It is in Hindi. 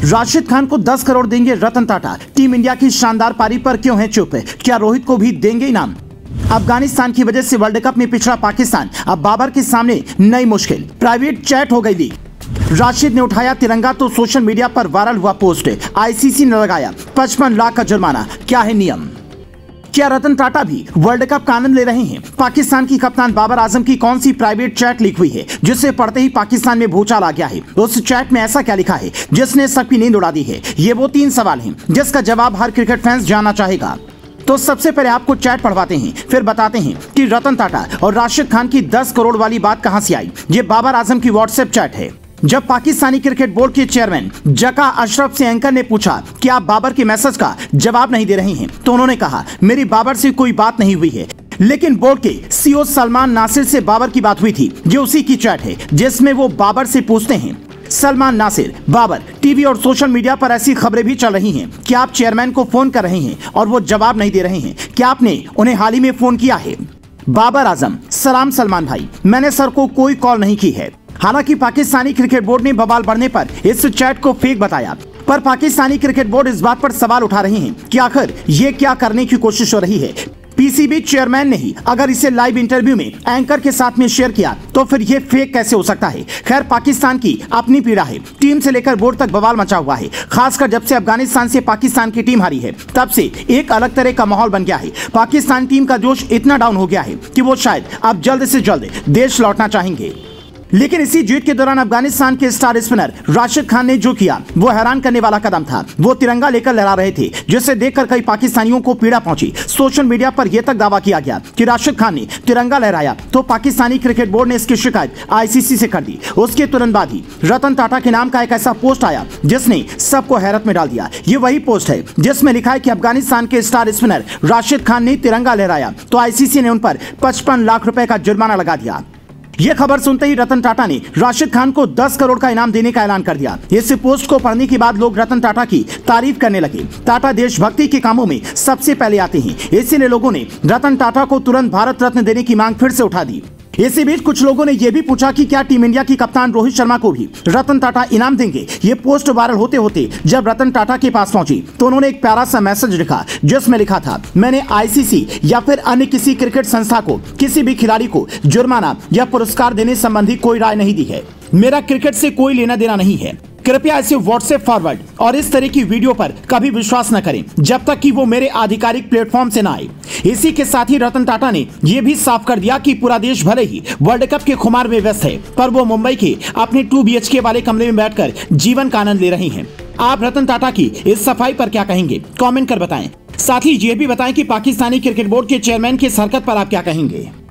राशिद खान को 10 करोड़ देंगे रतन टाटा। टीम इंडिया की शानदार पारी पर क्यों है चुप? क्या रोहित को भी देंगे इनाम? अफगानिस्तान की वजह से वर्ल्ड कप में पिछड़ा पाकिस्तान, अब बाबर के सामने नई मुश्किल। प्राइवेट चैट हो गई लीक। राशिद ने उठाया तिरंगा तो सोशल मीडिया पर वायरल हुआ पोस्ट। आईसीसी ने लगाया 55 लाख का जुर्माना। क्या है नियम? क्या रतन टाटा भी वर्ल्ड कप का आनंद ले रहे हैं? पाकिस्तान की कप्तान बाबर आजम की कौन सी प्राइवेट चैट लीक हुई है जिसे पढ़ते ही पाकिस्तान में भूचाल आ गया है? उस चैट में ऐसा क्या लिखा है जिसने सबकी नींद उड़ा दी है? ये वो 3 सवाल हैं जिसका जवाब हर क्रिकेट फैंस जानना चाहेगा। तो सबसे पहले आपको चैट पढ़वाते हैं, फिर बताते हैं कि रतन टाटा और राशिद खान की 10 करोड़ वाली बात कहां से आई। ये बाबर आजम की व्हाट्सएप चैट है। जब पाकिस्तानी क्रिकेट बोर्ड के चेयरमैन जका अशरफ से एंकर ने पूछा कि आप बाबर के मैसेज का जवाब नहीं दे रहे हैं, तो उन्होंने कहा मेरी बाबर से कोई बात नहीं हुई है, लेकिन बोर्ड के सीईओ सलमान नासिर से बाबर की बात हुई थी। ये उसी की चैट है जिसमें वो बाबर से पूछते हैं, सलमान नासिर, बाबर, टीवी और सोशल मीडिया पर ऐसी खबरें भी चल रही हैं कि आप चेयरमैन को फोन कर रहे हैं और वो जवाब नहीं दे रहे हैं। क्या आपने उन्हें हाल ही में फोन किया है? बाबर आजम, सलाम सलमान भाई, मैंने सर को कोई कॉल नहीं की है। हालांकि पाकिस्तानी क्रिकेट बोर्ड ने बवाल बढ़ने पर इस चैट को फेक बताया, पर पाकिस्तानी क्रिकेट बोर्ड इस बात पर सवाल उठा रहे हैं कि आखिर ये क्या करने की कोशिश हो रही है। पीसीबी चेयरमैन ने ही अगर इसे लाइव इंटरव्यू में एंकर के साथ में शेयर किया तो फिर ये फेक कैसे हो सकता है? खैर, पाकिस्तान की अपनी पीड़ा है। टीम से लेकर बोर्ड तक बवाल मचा हुआ है। खासकर जब से अफगानिस्तान से पाकिस्तान की टीम हारी है तब से एक अलग तरह का माहौल बन गया है। पाकिस्तान टीम का जोश इतना डाउन हो गया है कि वो शायद अब जल्द से जल्द देश लौटना चाहेंगे। लेकिन इसी जीत के दौरान अफगानिस्तान के स्टार स्पिनर राशिद खान ने जो किया वो हैरान करने वाला कदम था। वो तिरंगा लेकर लहरा रहे थे जिसे देखकर कई पाकिस्तानियों को पीड़ा पहुंची। सोशल मीडिया पर यह तक दावा किया गया कि राशिद खान ने तिरंगा लहराया तो पाकिस्तानी क्रिकेट बोर्ड ने इसकी शिकायत आईसीसी से कर दी। उसके तुरंत बाद ही रतन टाटा के नाम का एक ऐसा पोस्ट आया जिसने सबको हैरत में डाल दिया। ये वही पोस्ट है जिसमें लिखा है कि अफगानिस्तान के स्टार स्पिनर राशिद खान ने तिरंगा लहराया तो आईसीसी ने उन पर 55 लाख रुपए का जुर्माना लगा दिया। ये खबर सुनते ही रतन टाटा ने राशिद खान को 10 करोड़ का इनाम देने का ऐलान कर दिया। इस पोस्ट को पढ़ने के बाद लोग रतन टाटा की तारीफ करने लगे। टाटा देशभक्ति के कामों में सबसे पहले आते हैं, इसीलिए लोगों ने रतन टाटा को तुरंत भारत रत्न देने की मांग फिर से उठा दी। इसी बीच कुछ लोगों ने यह भी पूछा कि क्या टीम इंडिया की कप्तान रोहित शर्मा को भी रतन टाटा इनाम देंगे। ये पोस्ट वायरल होते होते जब रतन टाटा के पास पहुंची तो उन्होंने एक प्यारा सा मैसेज लिखा जिसमें लिखा था, मैंने आईसीसी या फिर अन्य किसी क्रिकेट संस्था को किसी भी खिलाड़ी को जुर्माना या पुरस्कार देने संबंधी कोई राय नहीं दी है। मेरा क्रिकेट से कोई लेना देना नहीं है। कृपया इसे व्हाट्सएप फॉरवर्ड और इस तरह की वीडियो पर कभी विश्वास न करें जब तक कि वो मेरे आधिकारिक प्लेटफॉर्म से न आए। इसी के साथ ही रतन टाटा ने यह भी साफ कर दिया कि पूरा देश भले ही वर्ल्ड कप के खुमार में व्यस्त है, पर वो मुंबई के अपने 2 BHK वाले कमरे में बैठकर जीवन का आनंद ले रहे हैं। आप रतन टाटा की इस सफाई पर क्या कहेंगे? कॉमेंट कर बताएं। साथ ही ये भी बताएं कि पाकिस्तानी क्रिकेट बोर्ड के चेयरमैन की इस हरकत पर आप क्या कहेंगे।